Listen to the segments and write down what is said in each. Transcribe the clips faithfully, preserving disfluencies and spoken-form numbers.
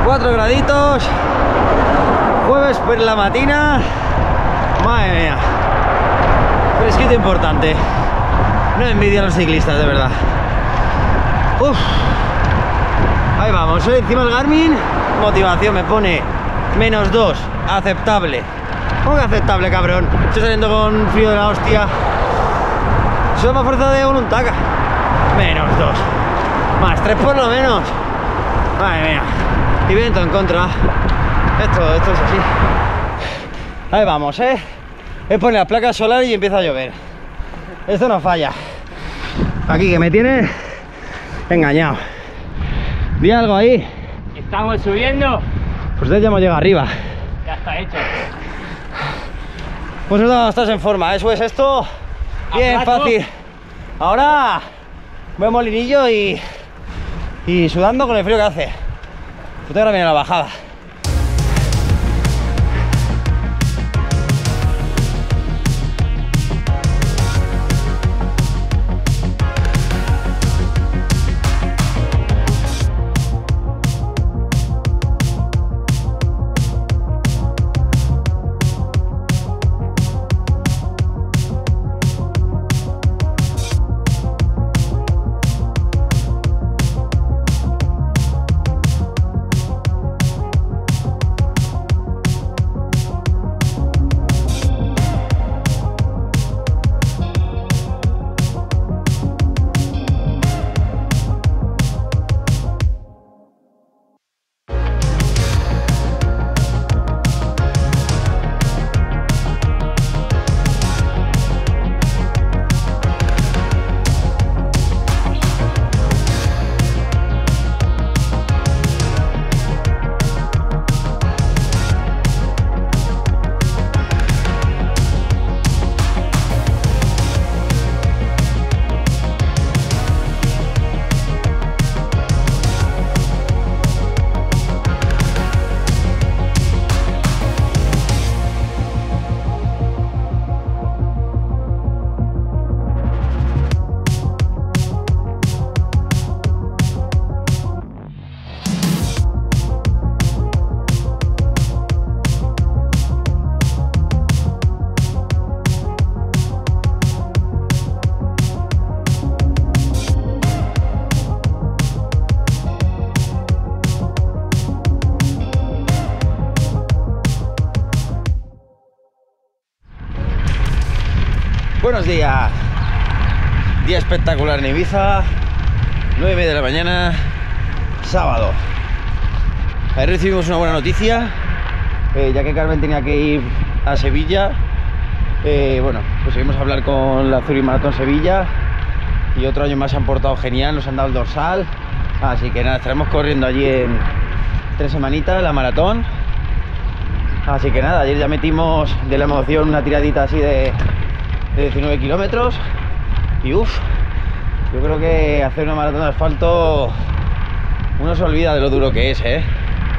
cuatro graditos, jueves por la matina, madre mía, fresquito importante, no envidio a los ciclistas, de verdad. Uf. Ahí vamos, ¿eh? Encima el Garmin, motivación me pone menos dos, aceptable. ¿Cómo que aceptable, cabrón? Estoy saliendo con frío de la hostia. Soy más fuerza de voluntad. Menos dos. Más tres por lo menos. Madre mía. Y viento en contra. Esto, esto es así. Ahí vamos, ¿eh? He pone la placa solar y empieza a llover. Esto no falla. Aquí que me tiene engañado. Di algo ahí. Estamos subiendo. Pues ya hemos llegado arriba. Ya está hecho. Pues no, estás en forma, eso es esto. Bien fácil. Ahora voy a molinillo y, y sudando con el frío que hace. Pues ahora viene la bajada. Buenos días, día espectacular en Ibiza, nueve y media de la mañana, sábado. Ayer recibimos una buena noticia, eh, ya que Carmen tenía que ir a Sevilla. Eh, bueno, pues seguimos a hablar con la Zurich Maratón Sevilla y otro año más se han portado genial, nos han dado el dorsal. Así que nada, estaremos corriendo allí en tres semanitas la maratón. Así que nada, ayer ya metimos de la emoción una tiradita así de... de diecinueve kilómetros y uff, yo creo que hacer una maratón de asfalto uno se olvida de lo duro que es, ¿eh?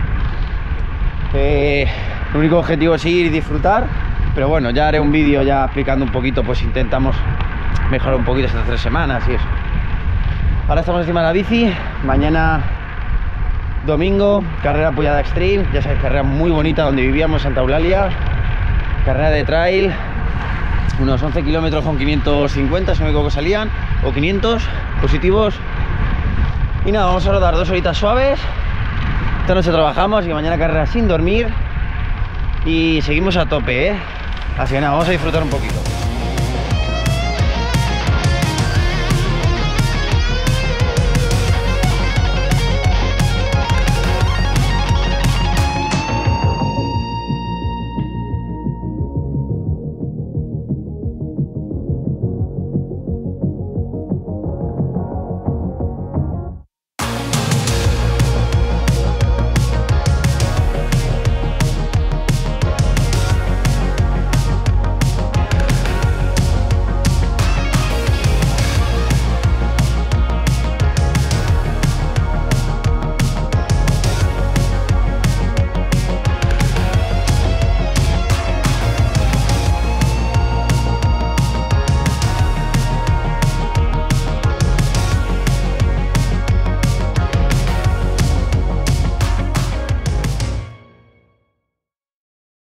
Eh, el único objetivo es ir y disfrutar, pero bueno, ya haré un vídeo ya explicando un poquito, pues intentamos mejorar un poquito estas tres semanas y eso. Ahora estamos encima de la bici, mañana domingo, carrera Pollada Extreme, ya sabéis, carrera muy bonita donde vivíamos, Santa Eulalia, carrera de trail. Unos once kilómetros con quinientos cincuenta, si no me equivoco, salían, o quinientos positivos. Y nada, vamos a rodar dos horitas suaves. Esta noche trabajamos y mañana carrera sin dormir. Y seguimos a tope, ¿eh? Así que nada, vamos a disfrutar un poquito.